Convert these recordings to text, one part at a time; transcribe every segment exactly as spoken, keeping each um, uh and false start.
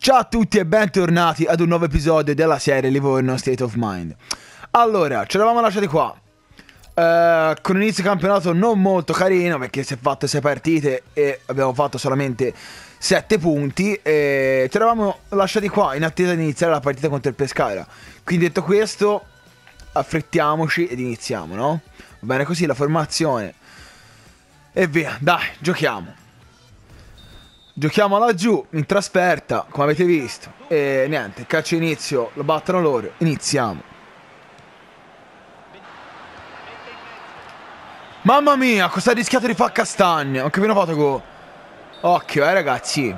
Ciao a tutti e bentornati ad un nuovo episodio della serie Livorno State of Mind. Allora, ci eravamo lasciati qua uh, con un inizio campionato non molto carino, perché si è fatto sei partite e abbiamo fatto solamente sette punti. E ci eravamo lasciati qua in attesa di iniziare la partita contro il Pescara. Quindi detto questo, affrettiamoci ed iniziamo, no? Va bene così la formazione. E via, dai, giochiamo. Giochiamo laggiù, in trasferta, come avete visto. E niente, calcio inizio, lo battono loro, iniziamo. Mamma mia, cosa ha rischiato di fare Castagna? Ho capito fatto go. Occhio, eh ragazzi.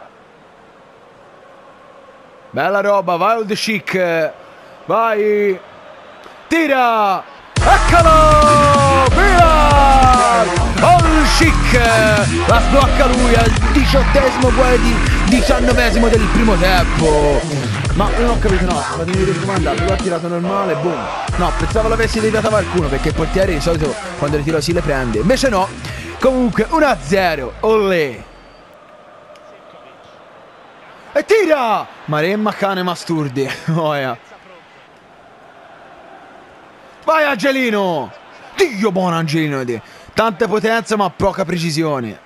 Bella roba, vai Old Chic. Vai. Tira. Eccolo. Via. Old Chic. La sblocca lui al diciottesimo, poi di diciannovesimo del primo tempo. Ma non ho capito, no, ma devi ricomandare, lui ha tirato normale, boom. No, pensavo l'avessi deviata qualcuno, perché il portiere di solito quando le tiro si le prende. Invece no. Comunque uno a zero. Olè. E tira! Maremma cane masturdi. Oh, yeah. Vai Angelino! Dio buono Angelino! Tanta potenza ma poca precisione.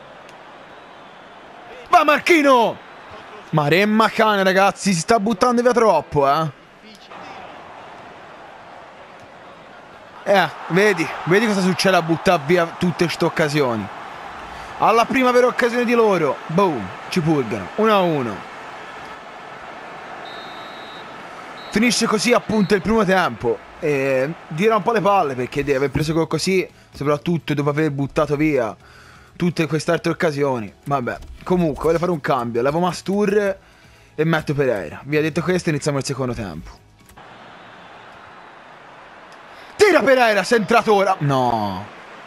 Va Marchino! Maremma cane ragazzi, si sta buttando via troppo, eh. Eh, vedi, vedi cosa succede a buttare via tutte queste occasioni. Alla prima vera occasione di loro, boom, ci purgano, uno a uno. Finisce così appunto il primo tempo. E gira un po' le palle, perché deve aver preso gol così, soprattutto dopo aver buttato via tutte queste altre occasioni. Vabbè, comunque voglio fare un cambio, levo Mastur e metto Pereira. Via, detto questo iniziamo il secondo tempo. Tira Pereira, sei entrato ora. No.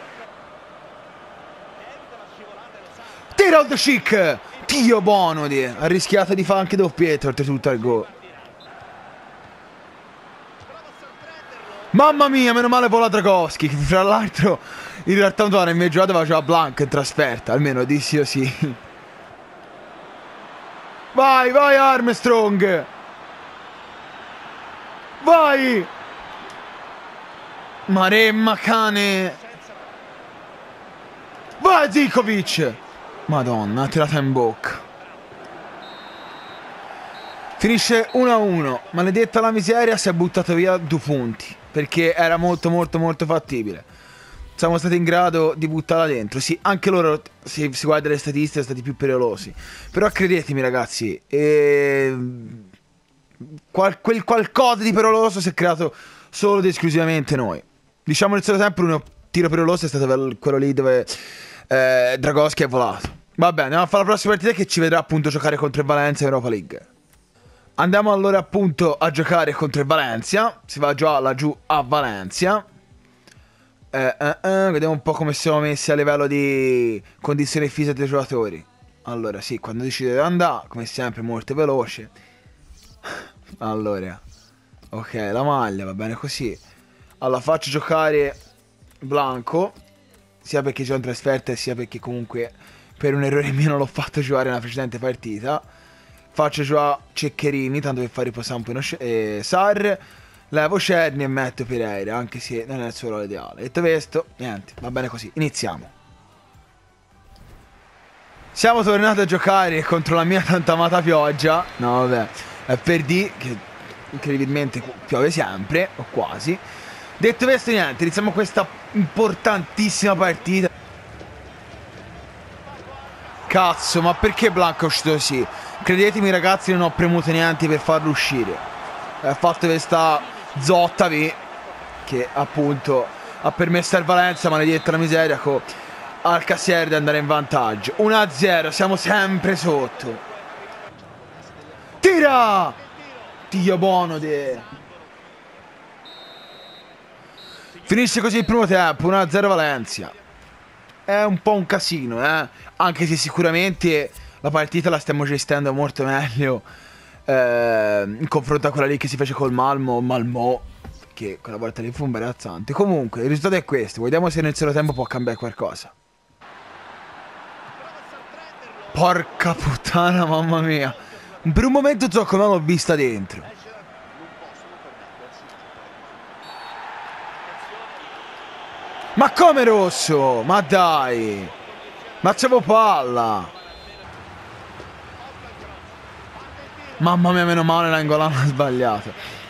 Tira Old Chic. Dio buono di. Ha rischiato di fare anche doppietto oltretutto al gol. Mamma mia, meno male vola Dragowski, che fra l'altro in realtà non nel mio giocato aveva già Blanc in trasferta, almeno dissi io sì. Vai, vai Armstrong. Vai. Maremma cane. Vai Zikovic. Madonna, ha tirato in bocca. Finisce uno a uno. Maledetta la miseria, si è buttato via due punti, perché era molto molto molto fattibile. Siamo stati in grado di buttarla dentro. Sì, anche loro, se si guarda le statistiche, sono stati più pericolosi. Però credetemi ragazzi, eh, qual, quel qualcosa di pericoloso si è creato solo ed esclusivamente noi. Diciamo nel secondo tempo l'unico tiro pericoloso è stato quello lì dove eh, Dragowski è volato. Va bene, andiamo a fare la prossima partita che ci vedrà appunto giocare contro il Valencia in Europa League. Andiamo allora appunto a giocare contro il Valencia. Si va già laggiù a Valencia. eh, eh, eh, Vediamo un po' come siamo messi a livello di condizioni fisiche dei giocatori. Allora sì, quando decide di andare, come sempre molto veloce. Allora, ok, la maglia, va bene così. Allora faccio giocare Blanco, sia perché c'è un trasferta, sia perché comunque per un errore mio non l'ho fatto giocare nella precedente partita. Faccio giocare Ceccherini, tanto per fare riposare un po' eh, Sar. Levo Cerni e metto Pereira, anche se non è il suo ruolo ideale. Detto questo, niente, va bene così, iniziamo. Siamo tornati a giocare contro la mia tanto amata pioggia. No vabbè, è per dire che incredibilmente piove sempre, o quasi. Detto questo niente, iniziamo questa importantissima partita. Cazzo, ma perché Blanco è uscito così? Credetemi ragazzi, non ho premuto niente per farlo uscire. Ha fatto questa zotta V che appunto ha permesso al Valencia, maledetta la miseria, con Alcacer di andare in vantaggio. uno a zero, siamo sempre sotto. Tira! Dio buono de. Finisce così il primo tempo, uno a zero Valencia. È un po' un casino, eh? Anche se sicuramente la partita la stiamo gestendo molto meglio eh, in confronto a quella lì che si fece col Malmo, Malmo, che quella volta lì fu imbarazzante. Comunque, il risultato è questo. Vediamo se nel secondo tempo può cambiare qualcosa. Porca puttana, mamma mia. Per un momento Zocco non l'ho vista dentro. Ma come rosso? Ma dai! Ma c'avevo palla! Mamma mia, meno male l'angolano ha sbagliato.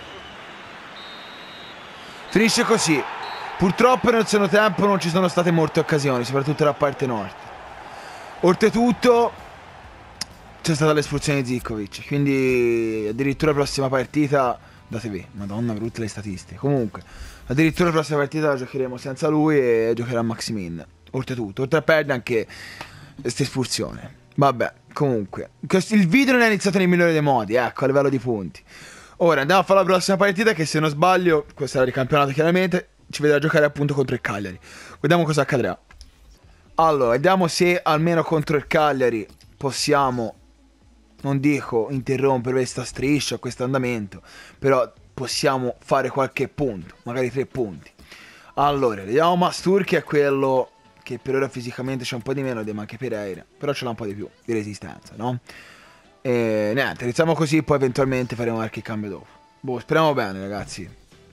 Finisce così. Purtroppo nel secondo tempo non ci sono state molte occasioni, soprattutto da parte nord. Oltretutto c'è stata l'espulsione di Zivkovic, quindi addirittura la prossima partita da T V. Madonna, brutte le statistiche. Comunque, addirittura la prossima partita la giocheremo senza lui e giocherà Maximin. Oltretutto, oltre a perdere anche questa espulsione. Vabbè, comunque, il video non è iniziato nel migliore dei modi, ecco, a livello di punti. Ora andiamo a fare la prossima partita che, se non sbaglio, questa era di campionato chiaramente, ci vedrà giocare appunto contro il Cagliari. Vediamo cosa accadrà. Allora, vediamo se almeno contro il Cagliari possiamo, non dico interrompere questa striscia, questo andamento, però possiamo fare qualche punto, magari tre punti. Allora, vediamo Mastur, che è quello che per ora fisicamente c'è un po' di meno di Manche Pereira, però ce l'ha un po' di più di resistenza, no? E niente, iniziamo così, poi eventualmente faremo qualche cambio dopo. Boh, speriamo bene, ragazzi.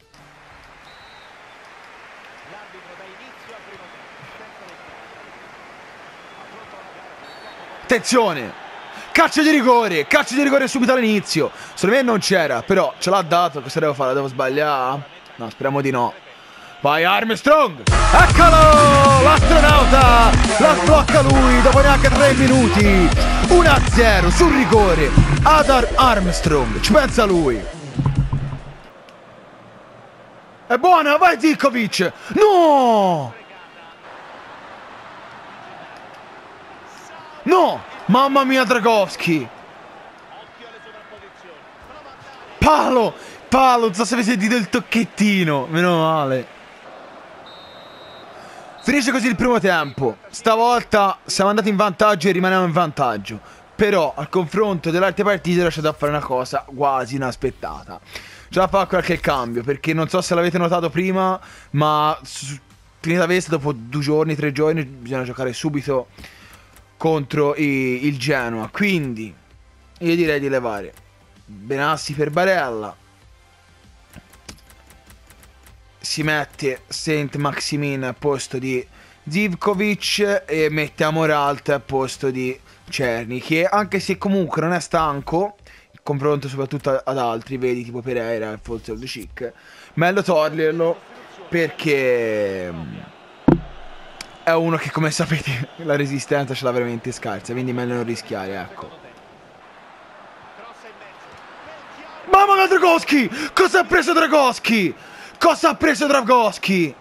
Attenzione! Calcio di rigore! Calcio di rigore subito all'inizio! Secondo me non c'era, però ce l'ha dato. Cosa devo fare? Devo sbagliare? No, speriamo di no. Vai Armstrong! Eccolo! L'astronauta! La sblocca lui dopo neanche tre minuti! uno a zero sul rigore! Adar Armstrong! Ci pensa lui! È buona! Vai Zivkovic! No! No! Mamma mia, Dragowski! Palo! Palo! Non so se avete sentito il tocchettino! Meno male! Finisce così il primo tempo. Stavolta siamo andati in vantaggio e rimaniamo in vantaggio. Però al confronto delle altre partite ho lasciato a fare una cosa quasi inaspettata. Ce la fa qualche cambio, perché non so se l'avete notato prima, ma finita questa, dopo due giorni, tre giorni, bisogna giocare subito contro i, il Genoa. Quindi io direi di levare Benassi per Barella. Si mette Saint Maximin al posto di Zivkovic e mettiamo Ralt al posto di Cerny, che anche se comunque non è stanco in confronto soprattutto ad altri, vedi, tipo Pereira e forse il Chic, meglio toglierlo, perché è uno che, come sapete, la resistenza ce l'ha veramente scarsa, quindi meglio non rischiare, ecco. Mamma mia, Dragowski! Cosa ha preso Dragowski? Cosa ha preso Dragowski?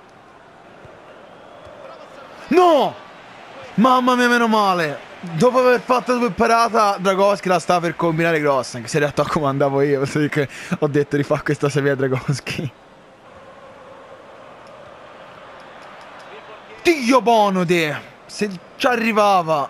No! Mamma mia, meno male. Dopo aver fatto due parata, Dragowski la stava per combinare grossa, anche se in realtà comandavo io, perché ho detto di fare questa serie a Dragowski. Dio bonode! Se ci arrivava!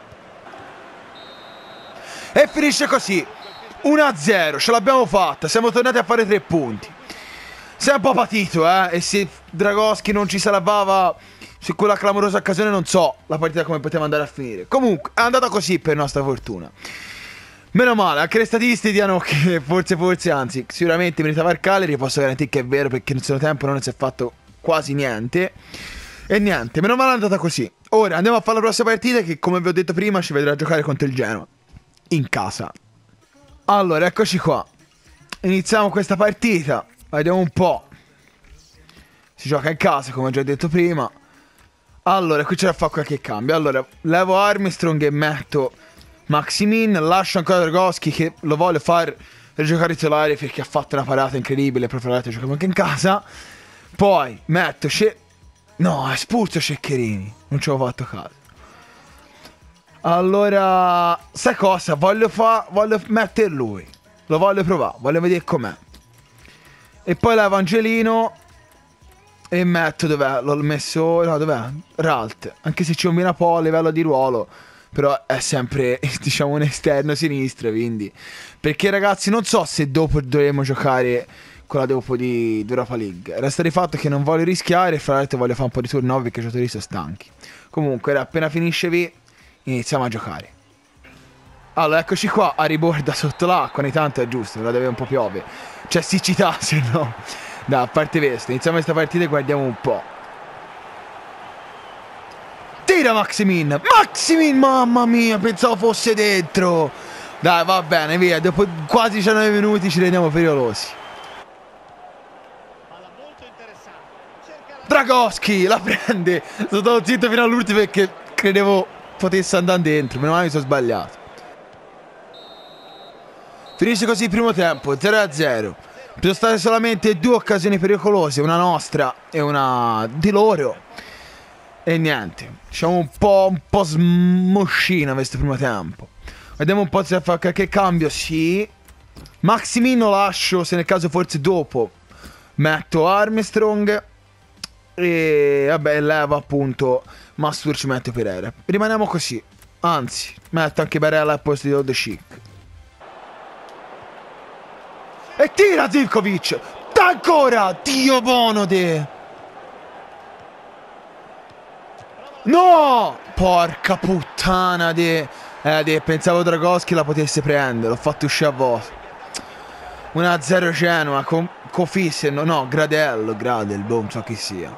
E finisce così. uno a zero, ce l'abbiamo fatta, siamo tornati a fare tre punti. Si è un po' patito, eh, e se Dragowski non ci salvava su quella clamorosa occasione, non so la partita come poteva andare a finire. Comunque, è andata così per nostra fortuna. Meno male, anche le statistiche dicono che forse, forse, anzi, sicuramente meritava il Cagliari, posso garantire che è vero, perché nel secondo tempo non si è fatto quasi niente. E niente, meno male è andata così. Ora andiamo a fare la prossima partita che, come vi ho detto prima, ci vedrà giocare contro il Genoa. In casa. Allora, eccoci qua. Iniziamo questa partita. Vediamo un po'. Si gioca in casa, come ho già detto prima. Allora, qui c'è da fare qualche cambio. Allora, levo Armstrong e metto Maximin. Lascio ancora Dragowski, che lo voglio far giocare titolare perché ha fatto una parata incredibile. Proprio l'altro giochiamo anche in casa. Poi metto Sce... No, è espulso Ceccherini. Non ci avevo fatto caso. Allora, sai cosa? Voglio fare... Voglio mettere lui. Lo voglio provare. Voglio vedere com'è. E poi levo Angelino e metto, dov'è? L'ho messo, no, dov'è? Ralt. Anche se ci combina un po' a livello di ruolo, però è sempre, diciamo, un esterno sinistro, quindi. Perché, ragazzi, non so se dopo dovremo giocare quella dopo di Europa League. Resta di fatto che non voglio rischiare, e fra l'altro voglio fare un po' di turnover perché i giocatori sono stanchi. Comunque, appena finisce qui, iniziamo a giocare. Allora, eccoci qua, a riborda sotto l'acqua, ogni tanto è giusto, la deve un po' piove. C'è siccità, se no. Dai, a parte questo, iniziamo questa partita e guardiamo un po'. Tira Maximin! Maximin, mamma mia, pensavo fosse dentro. Dai, va bene, via, dopo quasi diciannove minuti ci rendiamo pericolosi. Dragoschi la prende. Sono stato zitto fino all'ultimo perché credevo potesse andare dentro. Meno male mi sono sbagliato. Finisce così il primo tempo, zero a zero. Ci sono state solamente due occasioni pericolose, una nostra e una di loro. E niente, diciamo un po', un po' smoscina questo primo tempo. Vediamo un po' se fa qualche cambio, sì. Maximin lo lascio, se nel caso forse dopo metto Armstrong. E vabbè, leva appunto Mastur, ci mette Pereira. Rimaniamo così. Anzi, metto anche Barella al posto di Old Chic. E tira Zivkovic. Da ancora. Dio buono de. No. Porca puttana de. Eh de. Pensavo Dragoschi la potesse prendere. L'ho fatto uscire a vuoto. uno a zero Genoa. Con Cofissen. No, no, Gradello. Gradel. Boh, non so chi sia.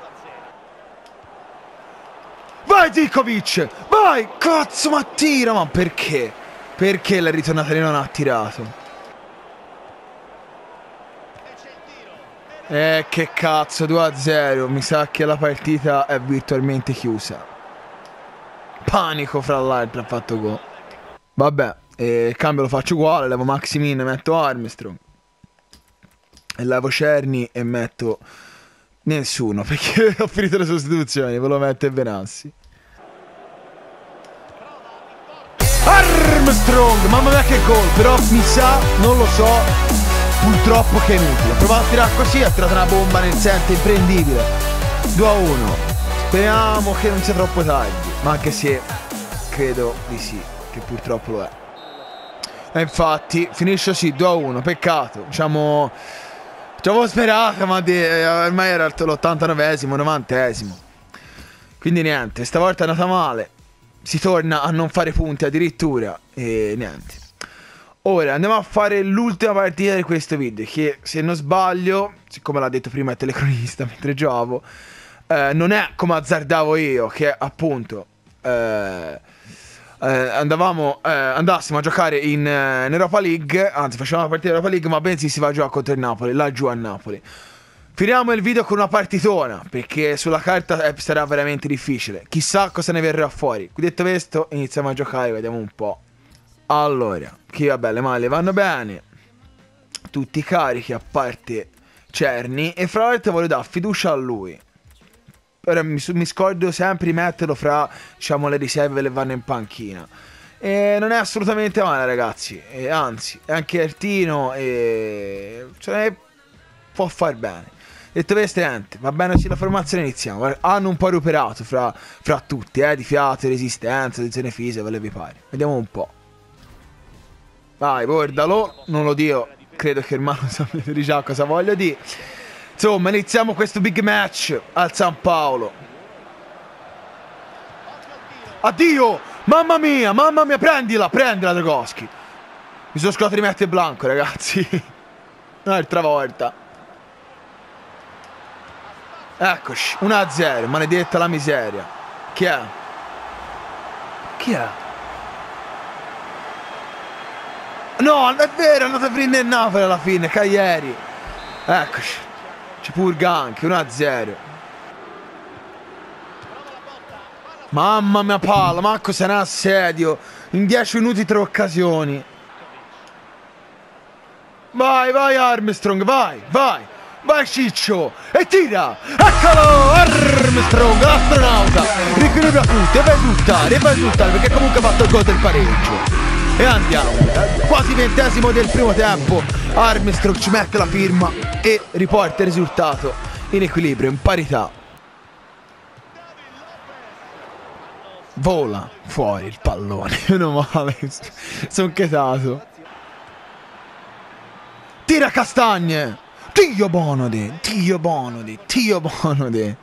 Vai Zivkovic. Vai. Cazzo, ma tira. Ma perché? Perché la ritornata lì non ha tirato? Eh, che cazzo, due a zero. Mi sa che la partita è virtualmente chiusa. Panico, fra l'altro, ha fatto gol. Vabbè, eh, il cambio lo faccio uguale. Levo Maximin e metto Armstrong. E levo Cerny e metto nessuno, perché ho finito le sostituzioni. Ve lo metto e Benassi. Armstrong, mamma mia che gol. Però mi sa, non lo so, purtroppo che è inutile. Ho provato a tirare così, ha tirato una bomba nel cento, imprendibile. due a uno. Speriamo che non sia troppo tardi. Ma anche se credo di sì, che purtroppo lo è. E infatti finisce così, due a uno. Peccato. Diciamo, ci avevo sperato, ma di, eh, ormai era l'ottantanovesimo, novantesimo. Quindi niente, stavolta è andata male. Si torna a non fare punti addirittura. E niente. Ora andiamo a fare l'ultima partita di questo video, che se non sbaglio, siccome l'ha detto prima il telecronista mentre giocavo, eh, non è come azzardavo io, che appunto eh, eh, andavamo, eh, andassimo a giocare in, eh, in Europa League, anzi facciamo la partita di Europa League, ma bensì si va a giocare contro il Napoli, laggiù a Napoli. Finiamo il video con una partitona, perché sulla carta eh, sarà veramente difficile. Chissà cosa ne verrà fuori. Detto questo, iniziamo a giocare, vediamo un po'. Allora, qui vabbè, le maglie vanno bene. Tutti carichi, a parte Cerny. E fra l'altro voglio dare fiducia a lui. Ora mi, mi scordo sempre di metterlo fra, diciamo, le riserve che vanno in panchina. E non è assolutamente male, ragazzi. E anzi, è anche Ertino e cioè, può far bene. Detto questo, niente, va bene così la formazione, iniziamo. Hanno un po' recuperato fra, fra tutti, eh, di fiato, resistenza, tensione fisica, ve le vi pare. Vediamo un po'. Vai, guardalo, non lo dio, credo che il mano sapete già cosa voglio dire. Insomma, iniziamo questo big match al San Paolo. Addio, mamma mia, mamma mia, prendila, prendila Dragoschi. Mi sono scordato di mettere Blanco, ragazzi. Un'altra volta. Eccoci, uno a zero, maledetta la miseria. Chi è? Chi è? No, è vero, è andato a prendere il Napoli alla fine, Cagliari. Eccoci. C'è Purga anche, uno a zero. Mamma mia palla, manco se n'è assedio. In dieci minuti tre occasioni. Vai, vai Armstrong, vai, vai. Vai Ciccio, e tira. Eccolo, Armstrong, l'astronauta. Riequilibra tutti, e vai a buttare, e vai a buttare, perché comunque ha fatto il gol del pareggio. E andiamo, quasi ventesimo del primo tempo. Armstrong ci mette la firma e riporta il risultato in equilibrio, in parità. Vola fuori il pallone, meno male, sono chetato. Tira Castagne. Dio buono de, Dio buono de, Dio buono de.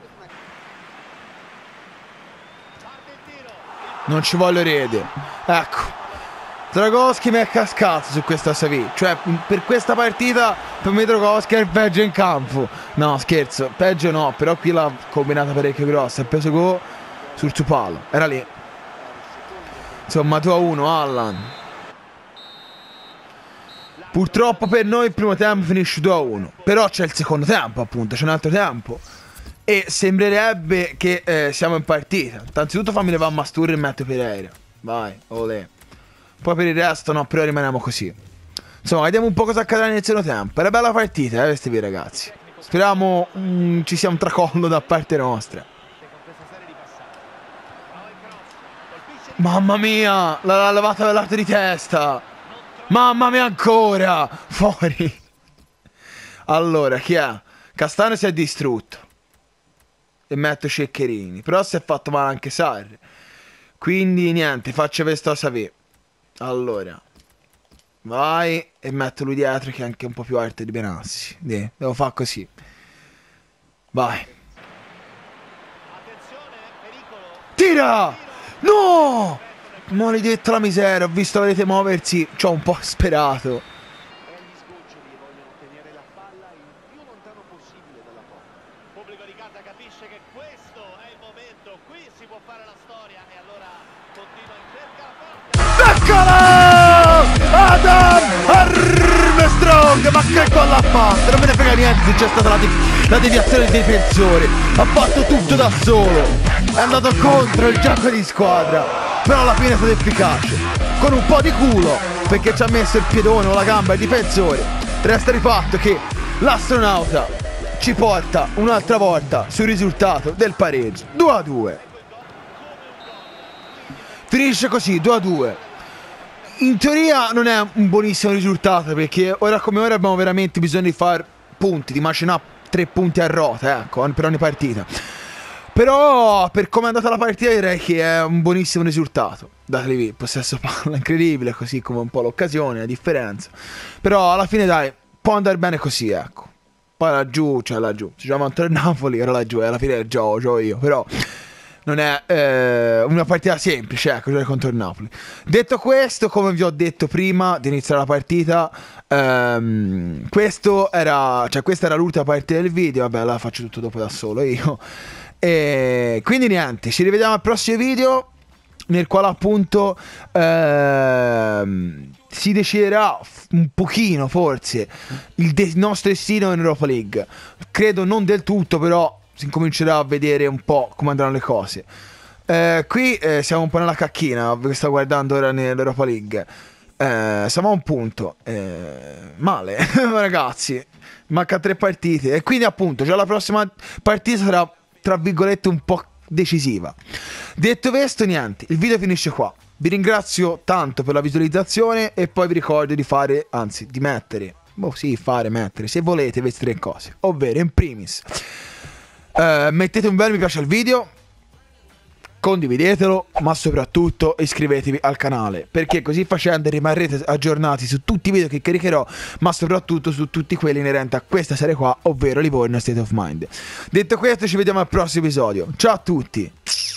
Non ci voglio rede. Ecco. Dragowski mi è cascato su questa Savì. Cioè, per questa partita per me Dragowski è il peggio in campo. No, scherzo, peggio no. Però qui l'ha combinata parecchio grossa. Ha preso gol sul suo palo. Era lì. Insomma, due a uno, Allan. Purtroppo per noi il primo tempo finisce due a uno. Però c'è il secondo tempo, appunto. C'è un altro tempo. E sembrerebbe che eh, siamo in partita. Innanzitutto fammi levare Masturri e metto Pereira. Vai, olè. Poi per il resto no, però rimaniamo così. Insomma, vediamo un po' cosa accadrà nel secondo tempo. Era bella partita, eh, questi qui ragazzi. Speriamo mm, ci sia un tracollo da parte nostra. Mamma mia, l'ha levata dal lato di testa. Mamma mia ancora. Fuori. Allora, chi è? Castano si è distrutto. E metto Ceccherini. Però si è fatto male anche Sarri. Quindi niente, faccio questo a Savì. Allora, vai e metto lui dietro che è anche un po' più alto di Benassi. De, devo fare così. Vai. Tira! No! Maledetta la miseria, ho visto la rete muoversi, ci ho un po' sperato. Eccola! Adam Armstrong! Ma che gol l'ha fatto? Non me ne frega niente se c'è stata la, de la deviazione dei difensori. Ha fatto tutto da solo. È andato contro il gioco di squadra. Però alla fine è stato efficace. Con un po' di culo, perché ci ha messo il piedone o la gamba ai difensori. Resta di fatto che l'astronauta ci porta un'altra volta sul risultato del pareggio. due a due. Finisce così, due a due. In teoria non è un buonissimo risultato, perché ora come ora abbiamo veramente bisogno di fare punti, di macinare tre punti a rota, ecco, per ogni partita. Però per come è andata la partita direi che è un buonissimo risultato. Dateli lì, possesso palla incredibile, così come un po' l'occasione, la differenza. Però alla fine dai, può andare bene così, ecco. Poi laggiù, cioè laggiù, si gioca contro il Napoli, era laggiù, e alla fine gioco, gioco io, però... non è eh, una partita semplice, ecco, giocare contro il Napoli. Detto questo, come vi ho detto prima di iniziare la partita, ehm, questo era, cioè questa era l'ultima partita del video. Vabbè, la faccio tutto dopo da solo io. E quindi niente, ci rivediamo al prossimo video, nel quale appunto ehm, si deciderà un pochino forse il, il nostro destino in Europa League. Credo non del tutto, però si incomincerà a vedere un po' come andranno le cose. Eh, qui eh, siamo un po' nella cacchina, vi sto guardando ora nell'Europa League. Eh, siamo a un punto. Eh, male, ragazzi. Manca tre partite. E quindi appunto, già la prossima partita sarà, tra virgolette, un po' decisiva. Detto questo, niente, il video finisce qua. Vi ringrazio tanto per la visualizzazione e poi vi ricordo di fare, anzi, di mettere, boh sì, fare, mettere, se volete, queste tre cose. Ovvero, in primis... Uh, mettete un bel mi piace al video, condividetelo, ma soprattutto iscrivetevi al canale, perché così facendo rimarrete aggiornati su tutti i video che caricherò, ma soprattutto su tutti quelli inerenti a questa serie qua, ovvero Livorno State of Mind. Detto questo, ci vediamo al prossimo episodio. Ciao a tutti.